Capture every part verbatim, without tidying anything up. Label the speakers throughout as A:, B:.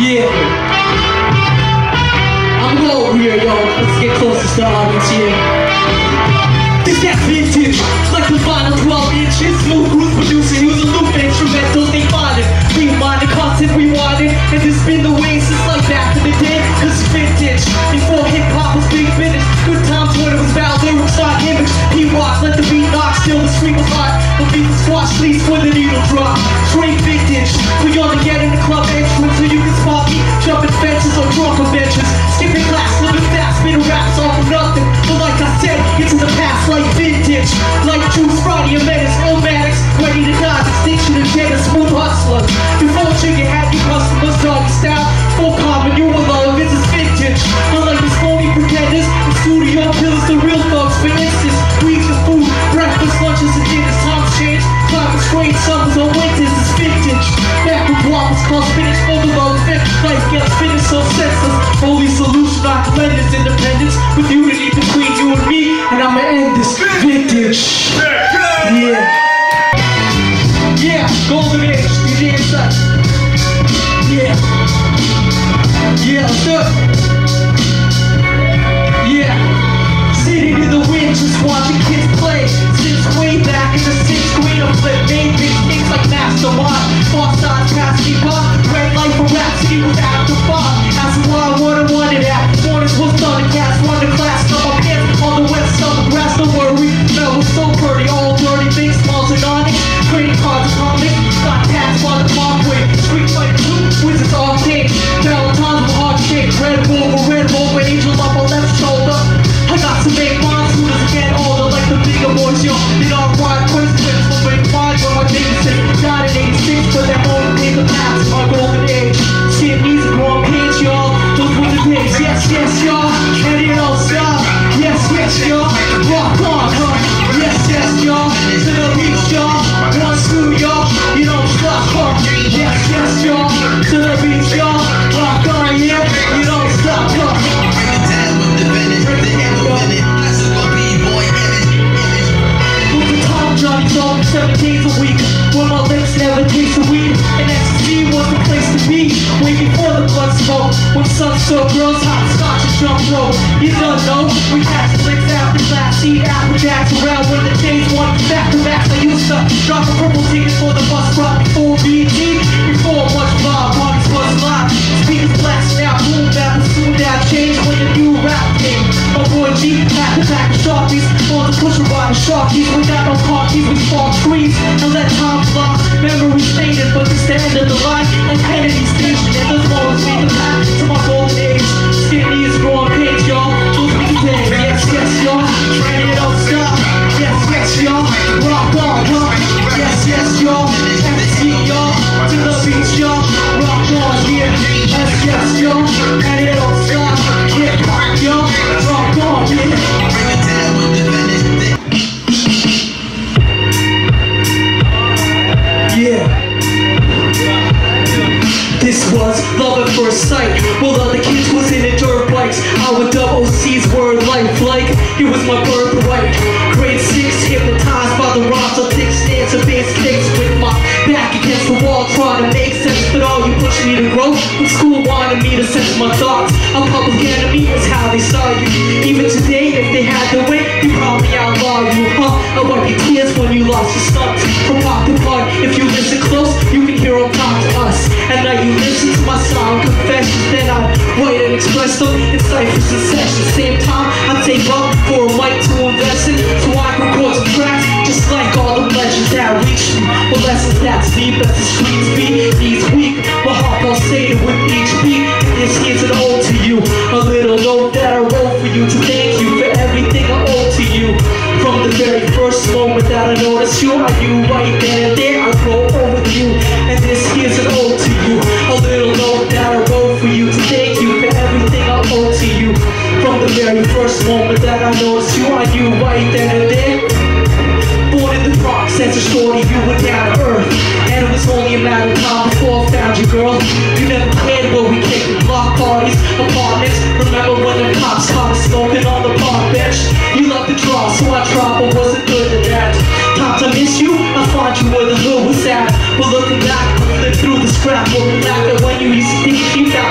A: Yeah. I'm over here, yo. Let's get closest to the audience here. This that's vintage, like the vinyl twelve inches. Smooth grooves producing, use a loop instrumentals, they find it. Rewinding, constant rewinding, and this been the way since like back in the day. Cause it's vintage, before hip-hop was big finish. Good times when it was about lyrics, not image. P-Rock, let the beat knock, still the street was hot. The beat was squash sleeves when the needle drop. Straight vintage, we on to get in the club entrance so you can spot me jumping fences or drunk on benches. Skipping class, living fast, spitting raps all for nothing. But like I said, it's in the past like vintage. Like Juice, Friday, a menace, Illmatics, ready to die, distinction and get a smooth hustler. Before you had your customers, doggy style, full common, you were love, this is vintage. Unlike these phony pretenders, the studio killers, the real thugs. For instance, we eat the food, breakfast, lunches, and dinners. Times change, climate strange, summers or winters, it's vintage. Back with waffles, called spinach, overload, fifth life gets finished so senseless. Only solution, not cleanliness, independence, with unity between you and me, and I'ma end this vintage. Yeah. Yeah, golden age, D J inside. Yeah. Yeah, let's do it. Yeah. Sitting in the wind, just watching kids play. Since way back in the sixth grade, I flip made big things like Mastermind. Far sides, past me pop. Red light for Rhapsody was after five. That's why I wanna want it at. Mornings was Thundercats, run the class, cut my pants on the west side of grass, don't worry. Mel was so pretty, all dirty, big smalls and onyx. Trading cards and comics, got taxed by the parkway. Street Fighter two, Wizards Arcade. Valentine's with hard shake. Red Bull over Red Bull, Angel on my left shoulder. I got to make mine soon as I get older, like the bigger boys, yo. They don't ride coincidence, but make mine when my niggas say died in eighty-six, but that moment in the past, my golden age. Skip music, wrong page, y'all. Those were the days, yes, yes, y'all. And it all stop, yes, yes, y'all. Rock on, huh? Yes, yes, y'all. To the beach, y'all. One, two, y'all. You don't stop, huh? Yes, yes, y'all. To the beach, y'all. Rock on, yeah. You don't stop, huh? Bring it down with the finish, the end of it. That's a B-boy image, image. Move the top, Johnny's on seven days a week. When my lips never taste a weed. And ecstasy was the place to be. Way before the blood smoke. When sun so girls hot scotch and jump rope. You don't know, we catch flicks after class. Eat apple jacks around when the days one back to backs. I used to drop a purple ticket for the bus rock before B G. Before much vibe, parties was live. Speakers blast now, boom down, soon down. Change when the new rap came. My boy G, pack the pack of Sharpies. On the pusher riding Sharkies. Without no car keys, we spark trees. And let time fly. Memories faded, but this the end of the line. Like Kennedy Station, and there's always be the path to my golden age. Skinny is growing page, y'all. Those be the days. Yes, yes, y'all. And it don't stop. Yes, yes, y'all. Rock on, huh? Yes, yes, y'all. M C, y'all. To the beach, y'all. Rock on, yeah. Yes, yes, y'all. And it don't stop. Hip hop, y'all. Rock on, yeah. Bring it down with the finish. Yeah. This was love at first sight. While other kids was in the dirt bikes, I would double C's word life like it was my birthright. Grade six, hypnotized by the rhymes of thick stands and bass kicks with my back against the wall, trying to make sense. But all you pushed me to grow. When school wanted me to sense my thoughts, a public enemy is how they saw you. Even today, if they had their way, they probably outlaw you, huh? I wipe your tears when you lost your stunts. From part to part, if you listen close, you can hear them talk to us. At night you listen to my song confessions, then I write and express them in ciphers and sessions. Same time, I take up for a mic to invest in, so I can record some tracks, just like all the legends that reach me. Well, lessons that sleep as the streets beat. Each week, my heart pulsated with each beat. This here's an ode to you, a little note that I wrote for you to thank you for everything I owe to you. From the very first moment that I noticed you, I knew right then and there I'd grow over you. And this here's an ode to you, a little note that I wrote for you to thank you for everything I owe to you. From the very first moment that I noticed you, I knew right then and there. Born in the Bronx, as a shorty, you were down to earth. And it was only a matter of time before I found you, girl. You never cared where we kicked the block parties, apartments. Remember when the cops caught us smoking on the park bench? You loved the draw, so I tried, but wasn't good at that. Times I miss you, I find you where the hood was at. But looking back, I flipped through the scrapbook, laughed at when you used to think you found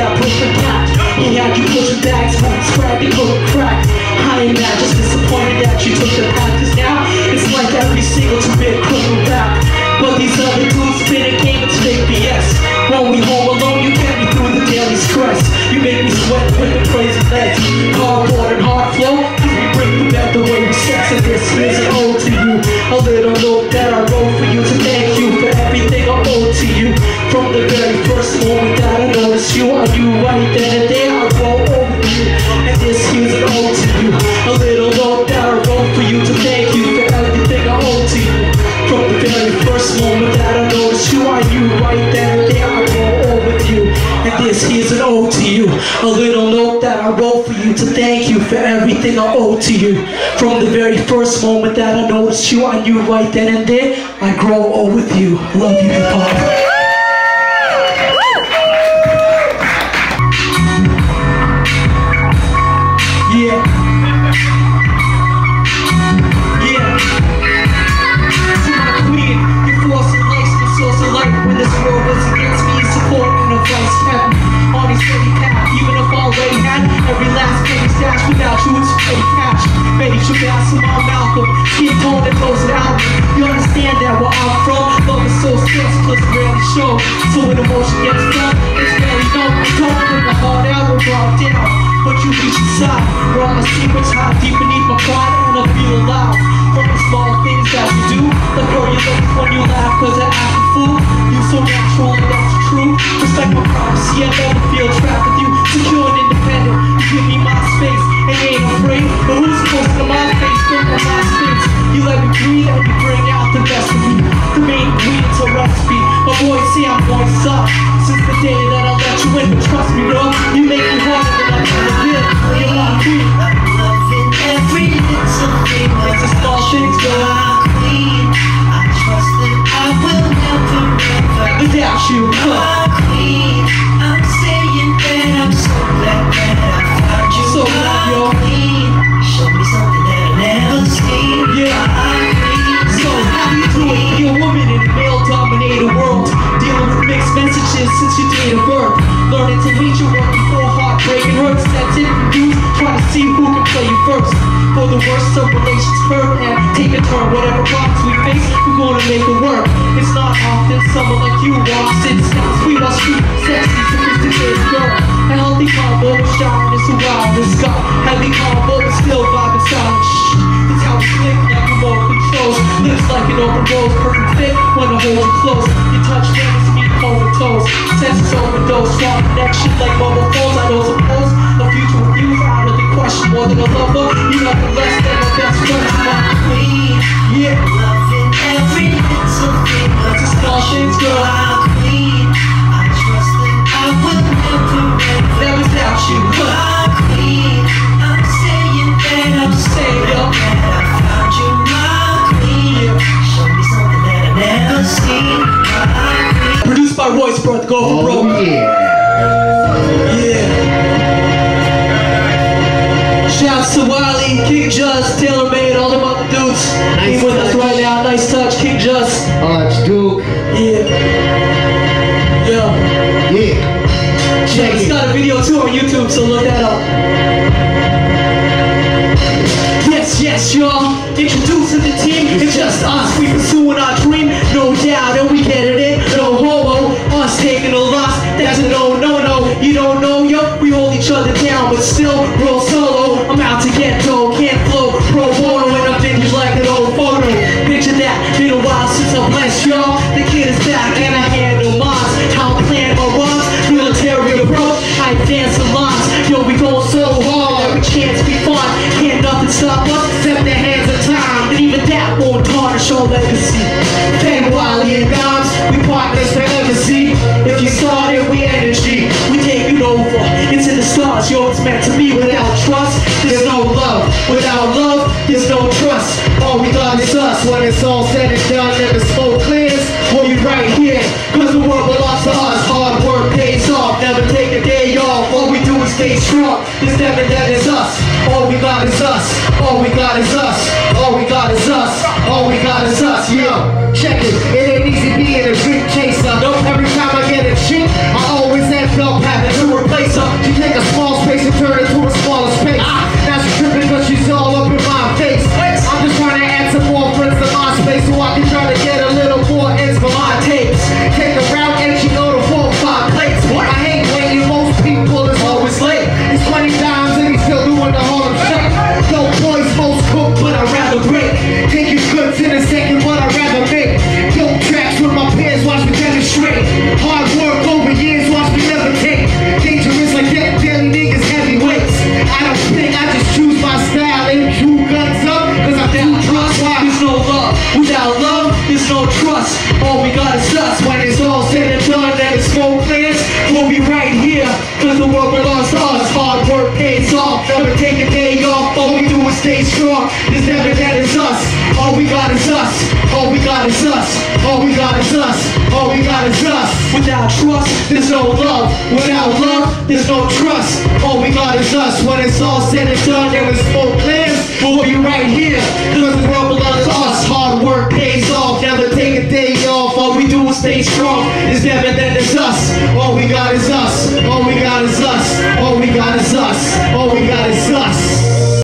A: that perfect pack. He had you pushing bags, moving scrap, you couldn't crack. I ain't mad, just disappointed that you took the path. Cause now, it's like every single two-bit criminal rap. But these other dudes spin a game and fake B S. When we home alone, you get me through the daily stress. You make me sweat with the crazy legs. Cardboard and hard flow, we break the bed the way we sex. And this is an ode to you. A little note that I wrote for you to thank you for everything I owe to you. From the very first moment that I noticed you, I knew right then and there I roll over you. And this here's an ode to you. A little note that I wrote for you to thank you for everything I owe to you. From the very first moment that I noticed you, I knew right then and there I roll over you. And this here's an ode to you. A little note that I wrote for you to thank you for everything I owe to you. From the very first moment that I noticed you, I knew right then and there I grow old with you. Love you, hip-hop. Yeah. Yeah. To my queen, your force and life, my source of light. When this world was against me, support and advice kept me on a steady path. Even if I already had every last penny stash, without you it's petty cash. Betty shook out some on Malcolm, skin tone and close it out. You understand that where I'm from, love is so scarce, plus rarely show. So when emotion gets done, it's barely known. I don't bring my heart out or brought down, but you reach inside, where all my secrets hide deep beneath my pride, and I feel alive. From the small things that you do, like girl you look when you laugh cause I act a fool. You so natural and that's true. Respect my privacy, I never feel trapped with you. Secure and independent, you give me my space, and you ain't afraid. But who's supposed to my face, don't know my space. You let me breathe and you bring out the best of me. The main ingredient's a recipe. My boys say I'm going soft since the day that I let you in, but trust me girl, you make me harder than I've ever been. You're my queen.
B: I'm loving every little thing.
A: It's the small things, girl.
B: Queen, I trust that I will never, never
A: Without you, huh?
B: my queen. I'm saying that I'm so glad that I found you.
A: So glad, yo.
B: My queen, show me something that I never seen.
A: Yeah.
B: My queen,
A: So how do you do it? Be a woman in a male-dominated world, dealing with mixed messages since your date of birth. Learning to hate your work before heartbreaking hurts. That's it for you. Try to see who can play you first. For the worst of relations hurt and take a turn. Whatever problems we face, we're gonna make it work. It's not often someone like you walks in, stops, sweet or sweet, sexy, sophisticated girl. A healthy combo with shyness and wildness. Got heavy combo but still vibing silent. Shh, that's how we click like remote controls. Lips like an open rose, perfect fit when I hold you close. You touch hands, me comatose. Senses overdose, strong connection like mobile phones. I don't suppose a future with you is out of the question. More than a lover, you nothing less than my best friend. My
B: queen,
A: yeah,
B: loving every little thing.
A: it's the small things, girl.
B: My queen, I trust that I will never, never
A: Never doubt you, huh?
B: my queen. I'm saying that I'm
A: Say it up.
B: that I found you, my queen. Show me something that I never seen, my queen.
A: Produced by Royce Birth, go for broke.
C: Oh, yeah.
A: Yeah. Shouts to Wiley, King Just, Taylor Made, all them other dudes.
C: Nice
A: He's with us
C: touch.
A: right now. Nice touch, King Just.
C: Uh, it's Duke.
A: Yeah. Yeah.
C: Yeah. Check
A: He's
C: it.
A: got a video too on YouTube, so look that up. Yes, yes, y'all. Introducing the team. It's just us. We pursuing our dream. No doubt, and we get it in. No homo. Us taking a loss. That's a no, no, no. You don't know, yo. We hold each other down, but still roll solo. I'm out to get dough. Can't flow. Pro bono and I'm vintage like an old photo. Picture that. Been a while since I blessed y'all. The kid is back and I handle mines. How I'm playing my runs. Military approach. I dance the lines. Yo, we going so hard. Every chance we find. Can't nothing stop us except the hands of time. And even that won't tarnish our legacy. Fame, Wiley, and Dimes. We partners forever, see. If you started, we energy. We take it over. Into the stars. Yo, it's meant to be. Without trust, there's no love. Without love, there's no trust. All we got is us. When it's all said and done and the smoke clears, we'll be right here. Cause the world belongs to us. Hard work pays off. Never take a day off. All we do is stay strong. This never that is us. All we got is us. All we got is us. All we got is us. All we got is us.
C: Yo, check it. It ain't easy being a dream chaser.
A: Nope.
C: Every time I get a chick, I always end up having to replace All we got is us. All we got is us.
A: Without trust,
C: There's no love. Without love, there's no trust. All we got is us. When it's all said and done, and it's full plans, we'll be right here. Cause the world belongs to us. Hard work pays off. Never take a day off. All we do is stay strong. It's never that it's us. All we got is us. All we got is us. All we got is us. All we